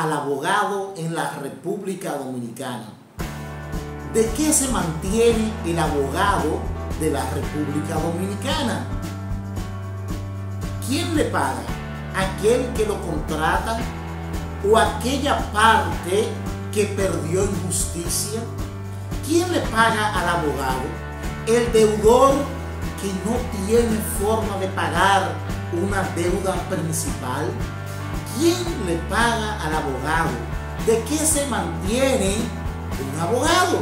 al abogado en la República Dominicana? ¿De qué se mantiene el abogado de la República Dominicana? ¿Quién le paga? ¿Aquel que lo contrata o aquella parte que perdió en justicia? ¿Quién le paga al abogado? ¿El deudor que no tiene forma de pagar una deuda principal? ¿Quién le paga al abogado? ¿De qué se mantiene un abogado?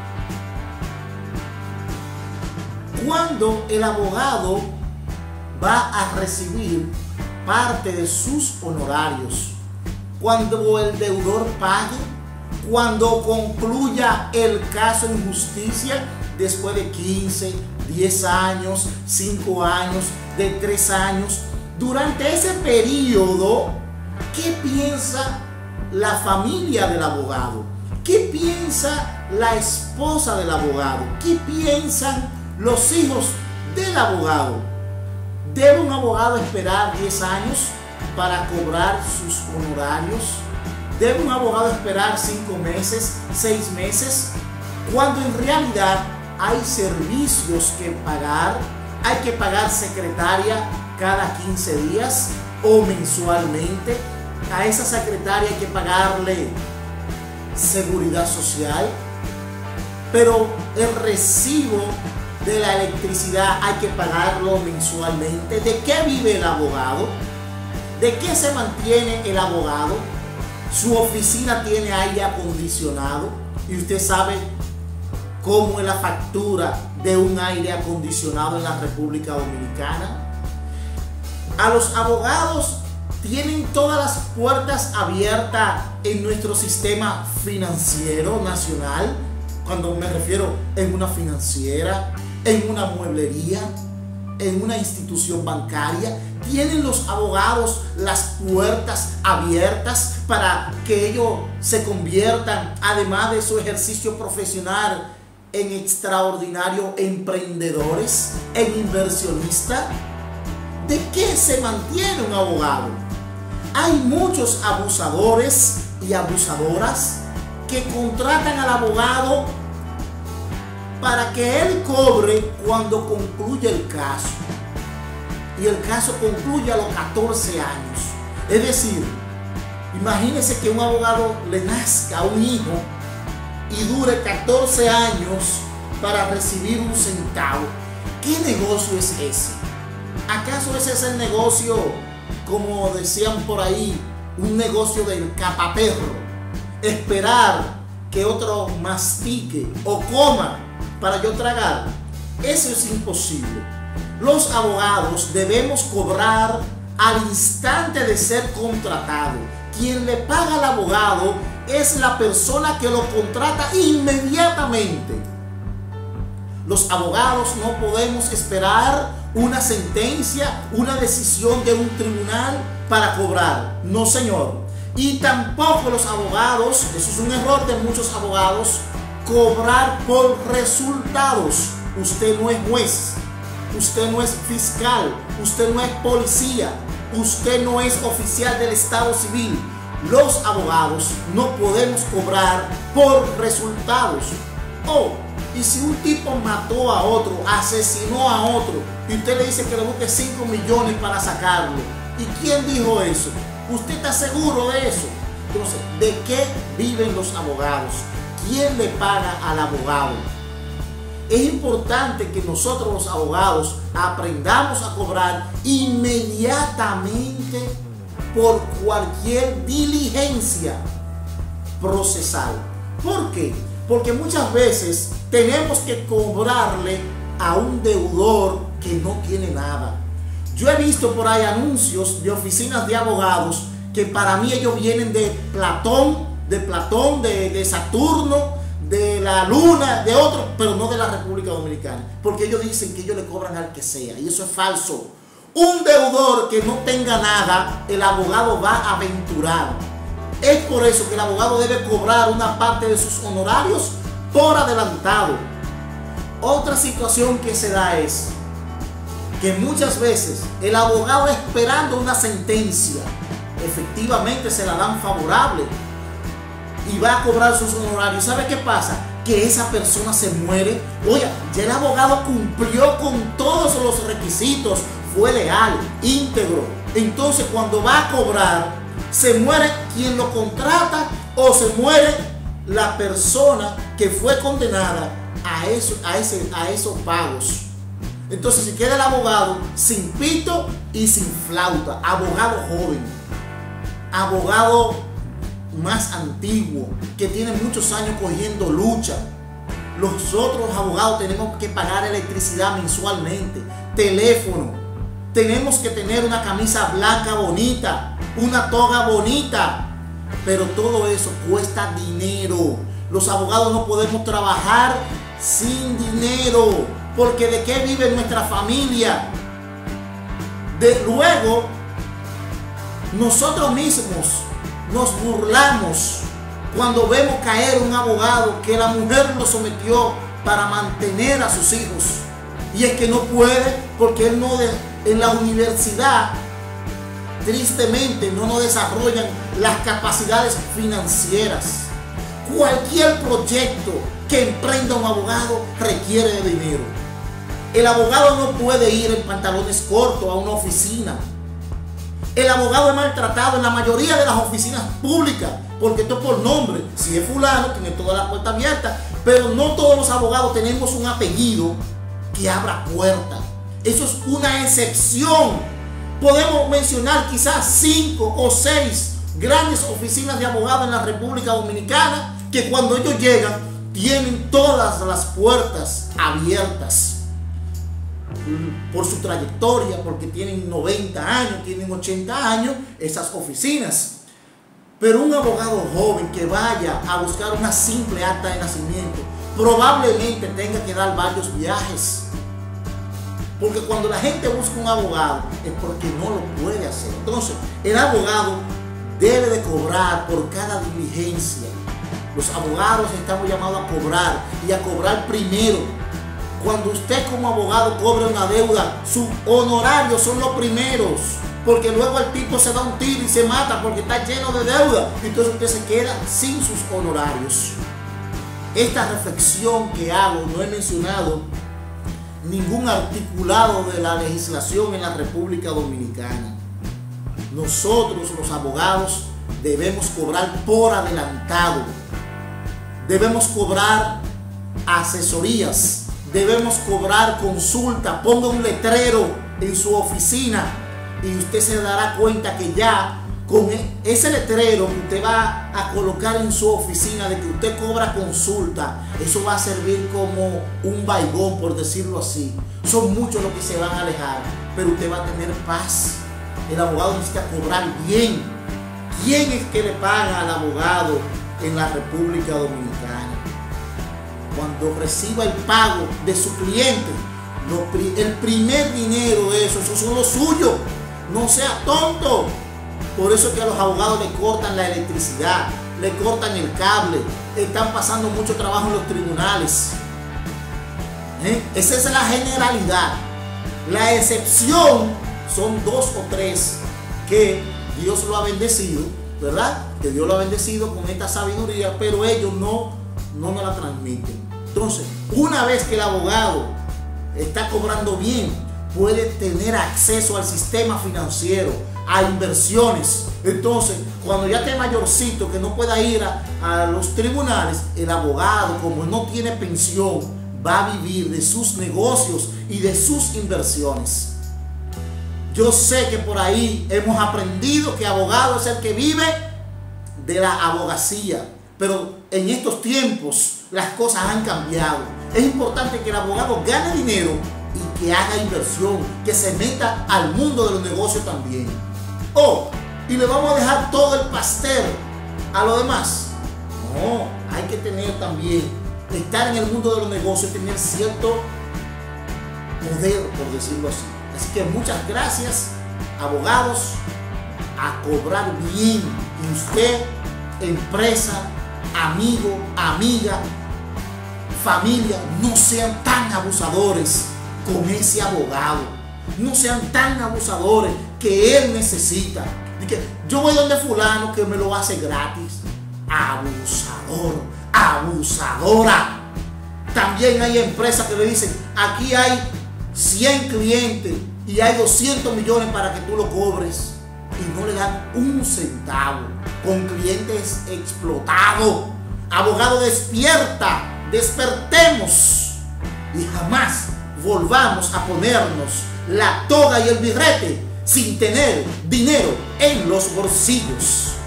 Cuando el abogado va a recibir parte de sus honorarios, cuando el deudor pague, cuando concluya el caso en justicia después de 15, 10 años, 5 años, de 3 años, durante ese periodo, ¿qué piensa la familia del abogado? ¿Qué piensa la esposa del abogado? ¿Qué piensan los hijos del abogado? ¿Debe un abogado esperar 10 años para cobrar sus honorarios? ¿Debe un abogado esperar 5 meses, 6 meses? Cuando en realidad hay servicios que pagar, hay que pagar secretaria cada 15 días o mensualmente. A esa secretaria hay que pagarle seguridad social, pero el recibo de la electricidad hay que pagarlo mensualmente. ¿De qué vive el abogado? ¿De qué se mantiene el abogado? Su oficina tiene aire acondicionado y usted sabe cómo es la factura de un aire acondicionado en la República Dominicana. A los abogados tienen todas las puertas abiertas en nuestro sistema financiero nacional. Cuando me refiero en una financiera, en una mueblería, en una institución bancaria, tienen los abogados las puertas abiertas para que ellos se conviertan, además de su ejercicio profesional, en extraordinarios emprendedores, en inversionistas. ¿De qué se mantiene un abogado? Hay muchos abusadores y abusadoras que contratan al abogado para que él cobre cuando concluye el caso. Y el caso concluye a los 14 años. Es decir, imagínense que un abogado le nazca un hijo y dure 14 años para recibir un centavo. ¿Qué negocio es ese? ¿Acaso ese es el negocio, como decían por ahí, un negocio del capaperro? Esperar que otro mastique o coma para yo tragar. Eso es imposible. Los abogados debemos cobrar al instante de ser contratado. Quien le paga al abogado es la persona que lo contrata inmediatamente. Los abogados no podemos esperar una sentencia, una decisión de un tribunal para cobrar. No, señor. Y tampoco los abogados, eso es un error de muchos abogados, cobrar por resultados. Usted no es juez, usted no es fiscal, usted no es policía, usted no es oficial del Estado Civil. Los abogados no podemos cobrar por resultados. Oh, y si un tipo mató a otro, asesinó a otro, y usted le dice que le busque 5 millones para sacarlo, ¿y quién dijo eso? ¿Usted está seguro de eso? Entonces, ¿de qué viven los abogados? ¿Quién le paga al abogado? Es importante que nosotros los abogados aprendamos a cobrar inmediatamente por cualquier diligencia procesal. ¿Por qué? Porque muchas veces tenemos que cobrarle a un deudor que no tiene nada. Yo he visto por ahí anuncios de oficinas de abogados que para mí ellos vienen de Platón, de Saturno, de la Luna, de otro, pero no de la República Dominicana, porque ellos dicen que ellos le cobran al que sea, y eso es falso. Un deudor que no tenga nada, el abogado va a aventurar. Es por eso que el abogado debe cobrar una parte de sus honorarios por adelantado. Otra situación que se da es que muchas veces el abogado esperando una sentencia efectivamente se la dan favorable y va a cobrar sus honorarios. ¿Sabe qué pasa? Que esa persona se muere. Oiga, ya el abogado cumplió con todos los requisitos, fue leal, íntegro. Entonces cuando va a cobrar, se muere quien lo contrata o se muere la persona que fue condenada a esos pagos. Entonces si queda el abogado sin pito y sin flauta, abogado joven, abogado más antiguo, que tiene muchos años cogiendo lucha. Los otros abogados tenemos que pagar electricidad mensualmente, teléfono, tenemos que tener una camisa blanca bonita, una toga bonita, pero todo eso cuesta dinero. Los abogados no podemos trabajar sin dinero, porque ¿de qué vive nuestra familia? Luego, nosotros mismos nos burlamos cuando vemos caer un abogado que la mujer lo sometió para mantener a sus hijos. Y es que no puede, porque él no en la universidad, tristemente, no nos desarrollan las capacidades financieras. Cualquier proyecto que emprenda un abogado requiere de dinero. El abogado no puede ir en pantalones cortos a una oficina. El abogado es maltratado en la mayoría de las oficinas públicas, porque esto es por nombre. Si es fulano, tiene toda la puerta abierta, pero no todos los abogados tenemos un apellido que abra puertas. Eso es una excepción. Podemos mencionar quizás 5 o 6 grandes oficinas de abogados en la República Dominicana que cuando ellos llegan tienen todas las puertas abiertas por su trayectoria, porque tienen 90 años, tienen 80 años esas oficinas. Pero un abogado joven que vaya a buscar una simple acta de nacimiento probablemente tenga que dar varios viajes, porque cuando la gente busca un abogado es porque no lo puede hacer. Entonces el abogado debe de cobrar por cada diligencia. Los abogados estamos llamados a cobrar, y a cobrar primero. Cuando usted como abogado cobre una deuda, sus honorarios son los primeros, porque luego el tipo se da un tiro y se mata porque está lleno de deuda. Entonces usted se queda sin sus honorarios. Esta reflexión que hago, no he mencionado ningún articulado de la legislación en la República Dominicana. Nosotros los abogados debemos cobrar por adelantado, debemos cobrar asesorías, debemos cobrar consulta. Ponga un letrero en su oficina y usted se dará cuenta que ya con ese letrero que usted va a colocar en su oficina de que usted cobra consulta, eso va a servir como un vaigón, por decirlo así. Son muchos los que se van a alejar, pero usted va a tener paz. El abogado necesita cobrar bien. ¿Quién es que le paga al abogado en la República Dominicana? Cuando reciba el pago de su cliente, el primer dinero de eso son los suyos. No sea tonto. Por eso es que a los abogados le cortan la electricidad, le cortan el cable, están pasando mucho trabajo en los tribunales. Esa es la generalidad. La excepción son 2 o 3 que Dios lo ha bendecido, ¿verdad? Que Dios lo ha bendecido con esta sabiduría, pero ellos no nos la transmiten. Entonces, una vez que el abogado está cobrando bien, puede tener acceso al sistema financiero, a inversiones. Entonces, cuando ya esté mayorcito, que no pueda ir a los tribunales, el abogado, como no tiene pensión, va a vivir de sus negocios y de sus inversiones. Yo sé que por ahí hemos aprendido que abogado es el que vive de la abogacía, pero en estos tiempos las cosas han cambiado. Es importante que el abogado gane dinero y que haga inversión, que se meta al mundo de los negocios también. Y le vamos a dejar todo el pastel a los demás. No, hay que tener también, estar en el mundo de los negocios, tener cierto poder, por decirlo así. Así que muchas gracias, abogados, a cobrar bien. Y usted, empresa, amigo, amiga, familia, no sean tan abusadores con ese abogado. No sean tan abusadores que él necesita. Y que yo voy donde fulano que me lo hace gratis. Abusador, abusadora. También hay empresas que le dicen, aquí hay 100 clientes y hay 200 millones para que tú lo cobres. Y no le dan un centavo, con clientes explotados. Abogado, despierta, despertemos y jamás volvamos a ponernos la toga y el birrete sin tener dinero en los bolsillos.